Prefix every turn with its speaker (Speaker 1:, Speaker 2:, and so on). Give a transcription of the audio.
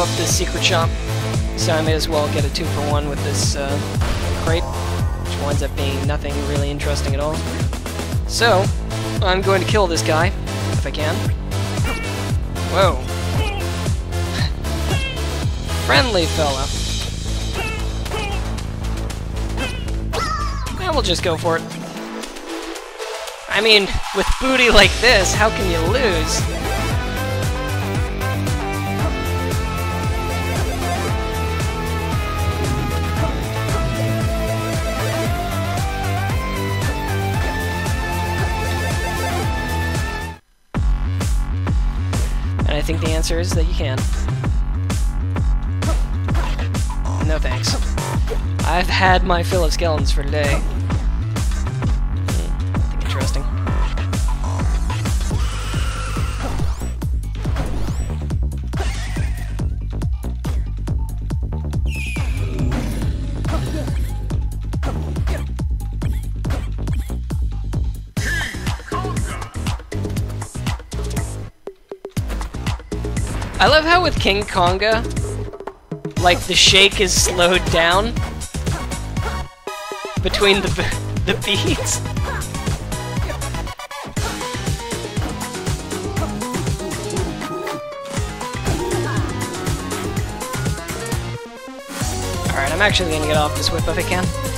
Speaker 1: off this secret shop, so I may as well get a 2-for-1 with this crate, which winds up being nothing really interesting at all. So, I'm going to kill this guy, if I can. Whoa. Friendly fella. Yeah, we'll just go for it. I mean, with booty like this, how can you lose? And I think the answer is that you can. No thanks. I've had my fill of skeletons for today. Nothing interesting. I love how with King Konga, like, the shake is slowed down between the beats. Alright, I'm actually gonna get off this whip if I can.